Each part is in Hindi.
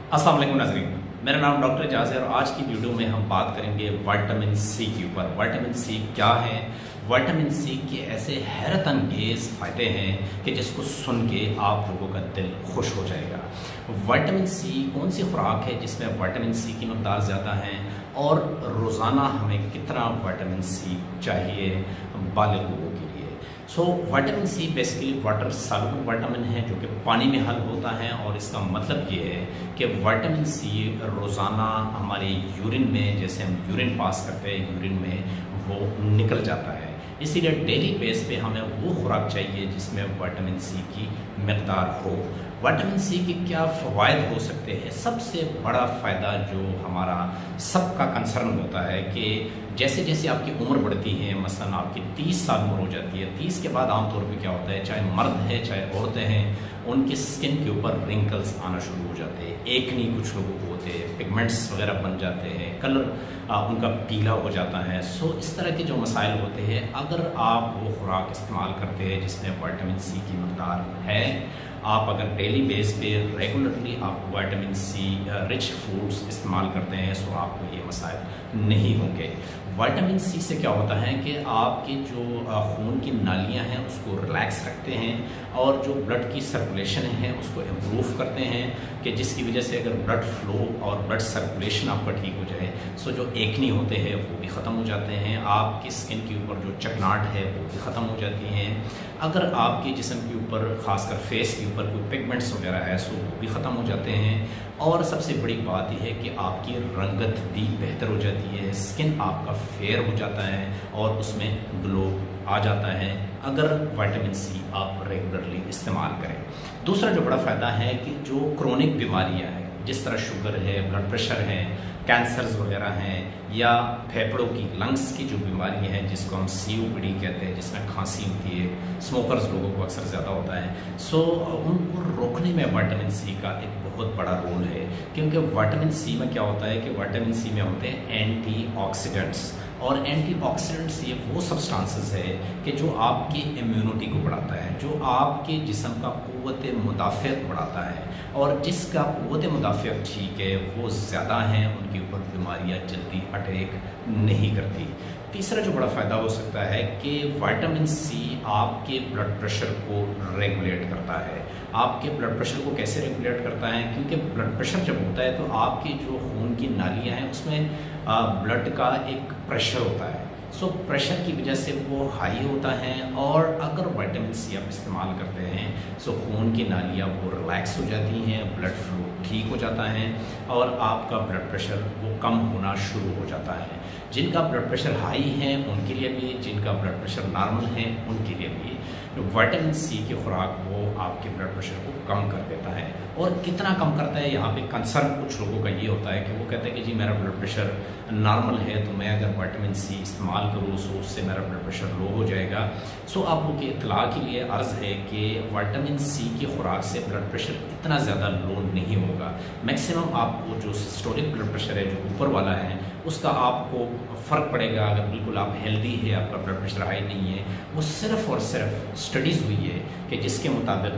अस्सलाम वालेकुम नाज़रीन, मेरा नाम डॉक्टर एजाज है और आज की वीडियो में हम बात करेंगे विटामिन सी के ऊपर। विटामिन सी क्या है, विटामिन सी के ऐसे हैरत अंगेज फ़ायदे हैं कि जिसको सुन के आप लोगों का दिल खुश हो जाएगा। विटामिन सी कौन सी खुराक है जिसमें विटामिन सी की मकदार ज़्यादा है और रोज़ाना हमें कितना विटामिन सी चाहिए बालिग लोगों के लिए। So vitamin C basically water soluble vitamin है जो कि पानी में हल होता है और इसका मतलब ये है कि विटामिन सी रोज़ाना हमारे यूरिन में, जैसे हम यूरिन पास करते हैं, यूरिन में वो निकल जाता है। इसीलिए डेली बेस पे हमें वो खुराक चाहिए जिसमें विटामिन सी की मकदार हो। विटामिन सी के क्या फ़वाइद हो सकते हैं? सबसे बड़ा फ़ायदा जो हमारा सबका कंसर्न होता है कि जैसे जैसे आपकी उम्र बढ़ती है, मसलन आपकी 30 साल उम्र हो जाती है, 30 के बाद आमतौर पे क्या होता है, चाहे मर्द है चाहे औरतें हैं, उनकी स्किन के ऊपर रिंकल्स आना शुरू हो जाते हैं, एकनी कुछ लोगों को होते हैं, पिगमेंट्स वगैरह बन जाते हैं, कलर उनका पीला हो जाता है। सो इस तरह के जो मसाइल होते हैं, अगर आप वो खुराक इस्तेमाल करते हैं जिसमें विटामिन सी की मकदार है, आप अगर डेली बेस पे रेगुलरली आप विटामिन सी रिच फूड्स इस्तेमाल करते हैं तो आपको ये मसाइल नहीं होंगे। विटामिन सी से क्या होता है कि आपकी जो खून की नालियां हैं उसको रिलैक्स रखते हैं और जो ब्लड की सर्कुलेशन है उसको इम्प्रूव करते हैं कि जिसकी वजह से अगर ब्लड फ्लो और ब्लड सर्कुलेशन आपका ठीक हो जाए सो जो एकनी होते हैं वो भी ख़त्म हो जाते हैं, आपकी स्किन के ऊपर जो चकनाहट है वो भी ख़त्म हो जाती हैं। अगर आपके जिस्म के ऊपर ख़ासकर फेस के ऊपर कोई पिगमेंट्स वगैरह है सो वो भी ख़त्म हो जाते हैं। और सबसे बड़ी बात यह है कि आपकी रंगत भी बेहतर हो जाती है, स्किन आपका फेयर हो जाता है और उसमें ग्लो आ जाता है अगर विटामिन सी आप रेगुलरली इस्तेमाल करें। दूसरा जो बड़ा फ़ायदा है कि जो क्रोनिक बीमारियां हैं, जिस तरह शुगर है, ब्लड प्रेशर है, कैंसर्स वगैरह हैं, या फेफड़ों की लंग्स की जो बीमारियां हैं जिसको हम COPD कहते हैं, जिसमें खांसी होती है, स्मोकर्स लोगों को अक्सर ज़्यादा होता है, सो उनको रोकने में विटामिन सी का एक बहुत बड़ा रोल है। क्योंकि विटामिन सी में क्या होता है कि विटामिन सी में होते हैं एंटीऑक्सीडेंट्स, और एंटीऑक्सीडेंट्स ये वो सब्सटेंसेस है कि जो आपकी इम्यूनिटी को बढ़ाता है, जो आपके जिस्म का क़ुव्वत मुदाफ़ियत बढ़ाता है, और जिसका क़ुव्वत मुदाफ़ियत ठीक है वो ज़्यादा हैं, उनके ऊपर बीमारियां जल्दी अटैक नहीं करती। तीसरा जो बड़ा फ़ायदा हो सकता है कि विटामिन सी आपके ब्लड प्रेशर को रेगुलेट करता है। आपके ब्लड प्रेशर को कैसे रेगुलेट करता है? क्योंकि ब्लड प्रेशर जब होता है तो आपकी जो खून की नालियां हैं उसमें ब्लड का एक प्रेशर होता है, सो प्रेशर की वजह से वो हाई होता है, और अगर विटामिन सी आप इस्तेमाल करते हैं सो खून की नालियाँ वो रिलैक्स हो जाती हैं, ब्लड फ्लो ठीक हो जाता है और आपका ब्लड प्रेशर वो कम होना शुरू हो जाता है। जिनका ब्लड प्रेशर हाई है उनके लिए भी, जिनका ब्लड प्रेशर नॉर्मल है उनके लिए भी विटामिन सी की खुराक वो आपके ब्लड प्रेशर को कम कर देता है। और कितना कम करता है, यहाँ पे कंसर्न कुछ लोगों का ये होता है कि वो कहते हैं कि जी मेरा ब्लड प्रेशर नॉर्मल है तो मैं अगर विटामिन सी इस्तेमाल करूँ सो उससे मेरा ब्लड प्रेशर लो हो जाएगा। सो आप लोग की इत्तला के लिए अर्ज़ है कि विटामिन सी की खुराक से ब्लड प्रेशर इतना ज़्यादा लो नहीं होगा। मैक्सिमम आपको जो सिस्टोलिक ब्लड प्रेशर है जो ऊपर वाला है उसका आपको फ़र्क पड़ेगा अगर बिल्कुल आप हेल्दी है, आपका ब्लड प्रेशर हाई नहीं है। वो सिर्फ़ और सिर्फ स्टडीज़ हुई है कि जिसके मुताबिक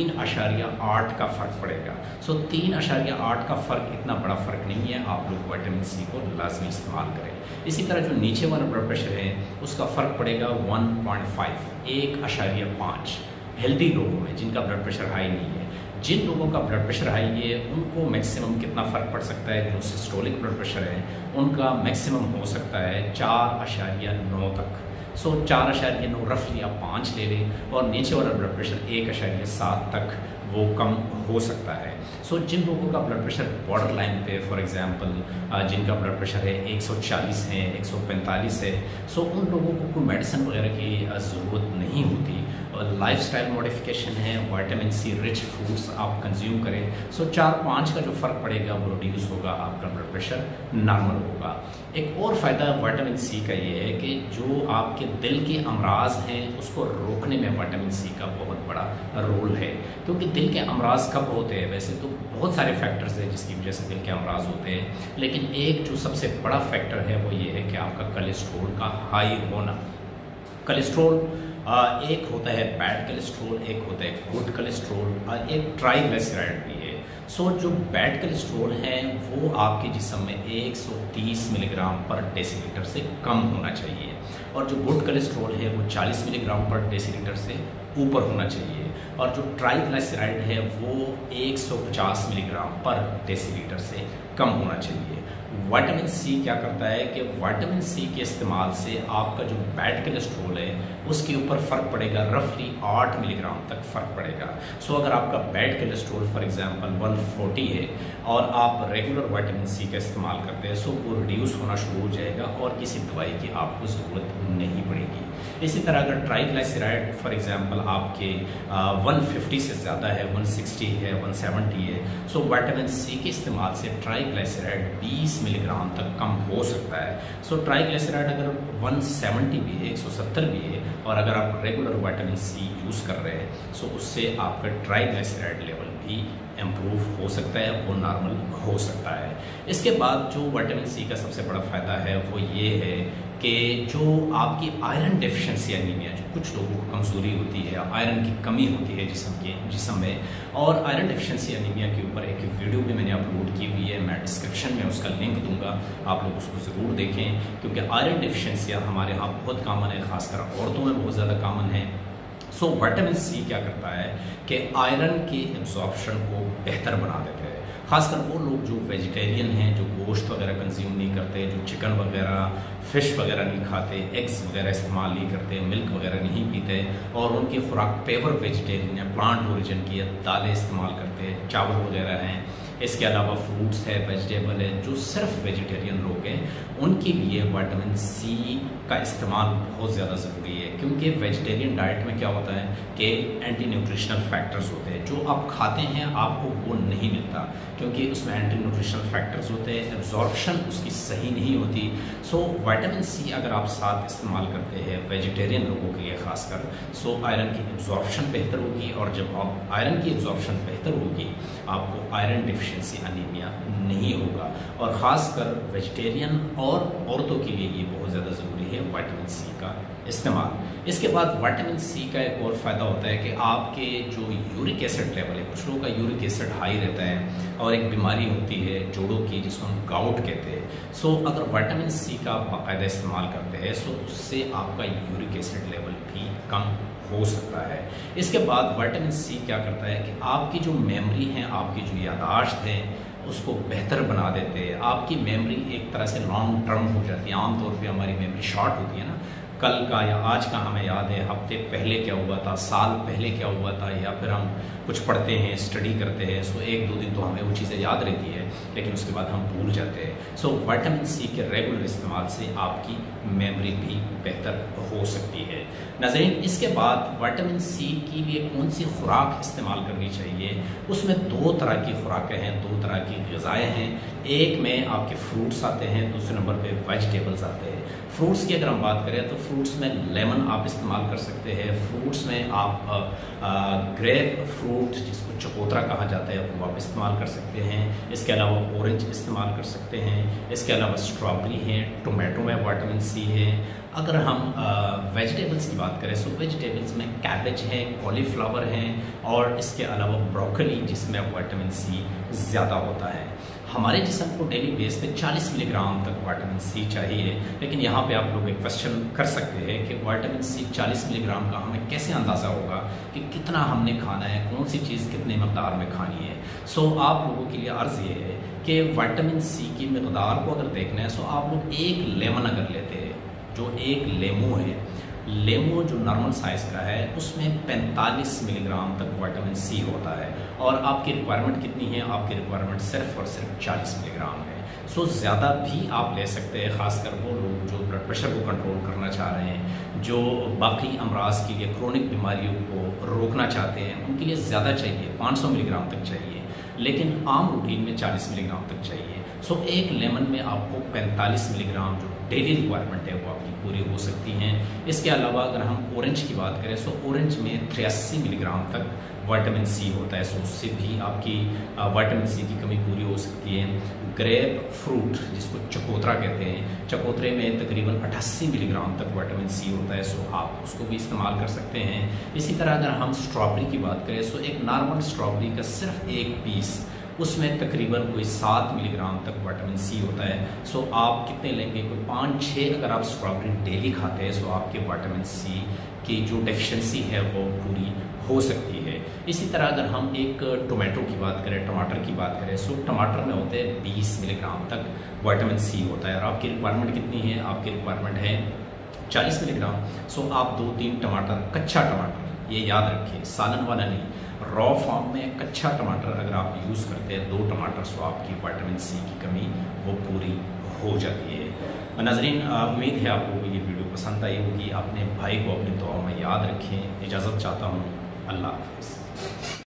3.8 का फ़र्क पड़ेगा। सो 3.8 का फ़र्क इतना बड़ा फ़र्क नहीं है, आप लोग विटामिन सी को लाजमी इस्तेमाल करें। इसी तरह जो नीचे वाला ब्लड प्रेशर है उसका फ़र्क पड़ेगा 1.5 हेल्दी लोगों में जिनका ब्लड प्रेशर हाई नहीं है। जिन लोगों का ब्लड प्रेशर हाई है उनको मैक्सिमम कितना फ़र्क पड़ सकता है, जो सिस्टोलिक ब्लड प्रेशर है उनका मैक्सिमम हो सकता है 4.9 तक। सो 4.9 रफली आप 5 ले लें, और नीचे वाला ब्लड प्रेशर 1.7 तक वो कम हो सकता है। सो जिन लोगों का ब्लड प्रेशर बॉर्डर लाइन पे, फॉर एग्जांपल जिनका ब्लड प्रेशर है 140 है, 145 है, सो उन लोगों को कोई मेडिसिन वगैरह की ज़रूरत नहीं होती। और लाइफस्टाइल मॉडिफिकेशन है, विटामिन सी रिच फूड्स आप कंज्यूम करें, सो 4-5 का जो फ़र्क पड़ेगा वो रिड्यूस होगा, आपका ब्लड प्रेशर नॉर्मल होगा। एक और फ़ायदा विटामिन सी का ये है कि जो आपके दिल के अमराज हैं उसको रोकने में विटामिन सी का बहुत बड़ा रोल है। क्योंकि दिल के अमराज कब होते हैं? वैसे तो बहुत सारे फैक्टर्स हैं जिसकी वजह से दिल के अमराज होते हैं, लेकिन एक जो सबसे बड़ा फैक्टर है वो ये है कि आपका कोलेस्ट्रॉल का हाई होना। कोलेस्ट्रॉल एक होता है बैड कोलेस्ट्रॉल, एक होता है गुड कोलेस्ट्रॉल, और एक ट्राइग्लिसराइड भी है। सो जो बैड कोलेस्ट्रॉल है वो आपके जिस्म में 130 मिलीग्राम पर डेसीलीटर से कम होना चाहिए, और जो गुड कोलेस्ट्रॉल है वो 40 मिलीग्राम पर डेसीलीटर से ऊपर होना चाहिए, और जो ट्राइग्लिसराइड है वो 150 मिलीग्राम पर डेसीलीटर से कम होना चाहिए। विटामिन सी क्या करता है कि विटामिन सी के इस्तेमाल से आपका जो बैड कोलेस्ट्रॉल है उसके ऊपर फ़र्क पड़ेगा, रफली 8 मिलीग्राम तक फ़र्क पड़ेगा। सो अगर आपका बैड कोलेस्ट्रॉल फॉर एग्जांपल 140 है और आप रेगुलर विटामिन सी का इस्तेमाल करते हैं, सो वो रिड्यूस होना शुरू हो जाएगा और किसी दवाई की आपको ज़रूरत नहीं पड़ेगी। इसी तरह अगर ट्राइग्लिसराइड फॉर एग्जांपल आपके 150 से ज़्यादा है, 160 है, 170 है, सो विटामिन सी के इस्तेमाल से ट्राइग्लिसराइड 20 मिलीग्राम तक कम हो सकता है। सो ट्राइग्लिसराइड अगर 170 भी है, 170 भी है, और अगर आप रेगुलर विटामिन सी यूज़ कर रहे हैं, सो उससे आपका ट्राइग्लिसराइड लेवल भी इम्प्रूव हो सकता है, वो नॉर्मल हो सकता है। इसके बाद जो विटामिन सी का सबसे बड़ा फ़ायदा है वो ये है कि जो आपकी आयरन डेफिशिएंसी एनीमिया, जो कुछ लोगों को कमज़ोरी होती है, आयरन की कमी होती है जिस्म में, और आयरन डेफिशिएंसी एनीमिया के ऊपर एक वीडियो भी मैंने अपलोड की हुई है, मैं डिस्क्रिप्शन में उसका लिंक दूंगा, आप लोग उसको ज़रूर देखें, क्योंकि आयरन डेफिशिएंसी हमारे यहाँ बहुत कॉमन है, खासकर औरतों में बहुत ज़्यादा कॉमन है। सो विटामिन सी क्या करता है कि आयरन के एब्जॉर्प्शन को बेहतर बना देते हैं, खासकर वो लोग जो वेजिटेरियन हैं, जो गोश्त वगैरह कंज्यूम नहीं करते, जो चिकन वगैरह, फ़िश वगैरह नहीं खाते, एग्स वगैरह इस्तेमाल नहीं करते, मिल्क वगैरह नहीं पीते, और उनकी खुराक पेवर वेजिटेरियन है, प्लांट ओरिजिन की है, दालें इस्तेमाल करते हैं, चावल वगैरह हैं, इसके अलावा फ्रूट्स है, वेजिटेबल है, जो सिर्फ वेजिटेरियन लोग हैं उनके लिए विटामिन सी का इस्तेमाल बहुत ज़्यादा ज़रूरी है, क्योंकि वेजिटेरियन डाइट में क्या होता है कि एंटी न्यूट्रिशनल फैक्टर्स होते हैं, जो आप खाते हैं आपको वो नहीं मिलता, क्योंकि उसमें एंटी न्यूट्रिशनल फैक्टर्स होते हैं, एब्जॉर्प्शन उसकी सही नहीं होती। सो विटामिन सी अगर आप साथ इस्तेमाल करते हैं वेजिटेरियन लोगों के लिए खासकर, सो आयरन की एब्जॉर्प्शन बेहतर होगी, और जब आप आयरन की एब्जॉर्प्शन बेहतर होगी आपको आयरन डेफिशिएंसी एनीमिया नहीं होगा, और ख़ासकर वेजिटेरियन और औरतों के लिए ये बहुत ज़्यादा ज़रूरी है विटामिन सी का इस्तेमाल। इसके बाद विटामिन सी का एक और फ़ायदा होता है कि आपके जो यूरिक एसिड लेवल है, कुछ लोगों का यूरिक एसिड हाई रहता है, और एक बीमारी होती है जोड़ों की जिसको हम गाउट कहते हैं। सो अगर विटामिन सी का आप बाकायदा इस्तेमाल करते हैं, सो उससे आपका यूरिक एसिड लेवल भी कम हो सकता है। इसके बाद विटामिन सी क्या करता है कि आपकी जो मेमोरी है, आपकी जो याददाश्त है, उसको बेहतर बना देते हैं। आपकी मेमोरी एक तरह से लॉन्ग टर्म हो जाती है। आमतौर पे हमारी मेमोरी शॉर्ट होती है ना, कल का या आज का हमें याद है, हफ्ते पहले क्या हुआ था, साल पहले क्या हुआ था, या फिर हम कुछ पढ़ते हैं, स्टडी करते हैं, सो एक दो दिन तो हमें वो चीज़ें याद रहती है, लेकिन उसके बाद हम भूल जाते हैं। सो विटामिन सी के रेगुलर इस्तेमाल से आपकी मेमोरी भी बेहतर हो सकती है। नाज़रीन, इसके बाद विटामिन सी की लिए कौन सी खुराक इस्तेमाल करनी चाहिए, उसमें दो तरह की खुराकें हैं, दो तरह की ग़िज़ाएँ हैं। एक में आपके फ्रूट्स आते हैं, दूसरे नंबर पे वेजिटेबल्स आते हैं। फ्रूट्स की अगर हम बात करें तो फ्रूट्स में लेमन आप इस्तेमाल कर सकते हैं, फ्रूट्स में आप ग्रेप फ्रूट जिसको चकोतरा कहा जाता है वो आप इस्तेमाल कर सकते हैं। इसके अलावा ऑरेंज इस्तेमाल कर सकते हैं। इसके अलावा स्ट्रॉबेरी है, टोमेटो में विटामिन सी है। अगर हम वेजिटेबल्स की बात करें तो वेजिटेबल्स में कैबेज है, कॉलीफ्लावर है, और इसके अलावा ब्रोकली जिसमें विटामिन सी ज़्यादा होता है। हमारे जिस्म को डेली बेस पे 40 मिलीग्राम तक विटामिन सी चाहिए, लेकिन यहाँ पे आप लोग एक क्वेश्चन कर सकते हैं कि विटामिन सी 40 मिलीग्राम का हमें कैसे अंदाज़ा होगा कि कितना हमने खाना है, कौन सी चीज़ कितने मकदार में खानी है। सो आप लोगों के लिए अर्ज़ ये है कि विटामिन सी की मकदार को अगर देखना है तो आप लोग एक लेमन अगर लेते हैं, जो एक लेमू है, लेमू जो नॉर्मल साइज़ का है उसमें 45 मिलीग्राम तक विटामिन सी होता है, और आपकी रिक्वायरमेंट कितनी है, आपकी रिक्वायरमेंट सिर्फ और सिर्फ 40 मिलीग्राम है। सो ज़्यादा भी आप ले सकते हैं, ख़ासकर वो लोग जो ब्लड प्रेशर को कंट्रोल करना चाह रहे हैं, जो बाकी अमराज के लिए, क्रोनिक बीमारियों को रोकना चाहते हैं, उनके लिए ज़्यादा चाहिए, 500 मिलीग्राम तक चाहिए, लेकिन आम रूटीन में 40 मिलीग्राम तक चाहिए। सो एक लेमन में आपको 45 मिलीग्राम जो डेली रिक्वायरमेंट है वो आपकी पूरी हो सकती हैं। इसके अलावा अगर हम ऑरेंज की बात करें तो ऑरेंज में 83 मिलीग्राम तक विटामिन सी होता है, सो उससे भी आपकी विटामिन सी की कमी पूरी हो सकती है। ग्रेप फ्रूट जिसको चकोतरा कहते हैं, चकोतरे में तकरीबन 88 मिलीग्राम तक विटामिन सी होता है, सो आप उसको भी इस्तेमाल कर सकते हैं। इसी तरह अगर हम स्ट्रॉबेरी की बात करें तो एक नॉर्मल स्ट्रॉबेरी का सिर्फ एक पीस उसमें तकरीबन कोई 7 मिलीग्राम तक विटामिन सी होता है। सो आप कितने लेंगे, कोई 5-6 अगर आप स्ट्रॉबेरी डेली खाते हैं, सो आपके विटामिन सी की जो डेफिशिएंसी है वो पूरी हो सकती है। इसी तरह अगर हम एक टोमेटो की बात करें, टमाटर की बात करें, सो टमाटर में होते हैं 20 मिलीग्राम तक विटामिन सी होता है। और आपकी रिक्वायरमेंट कितनी है, आपकी रिक्वायरमेंट है 40 मिलीग्राम। सो आप 2-3 टमाटर, कच्चा टमाटर, ये याद रखें, सालन वाला नहीं, रॉ फॉर्म में कच्चा टमाटर अगर आप यूज़ करते हैं 2 टमाटर, सो आपकी विटामिन सी की कमी वो पूरी हो जाती है। नाज़रीन, उम्मीद है आपको ये वीडियो पसंद आई होगी। अपने भाई को अपनी दुआओं में याद रखें। इजाज़त चाहता हूँ। अल्लाह हाफ़िज़।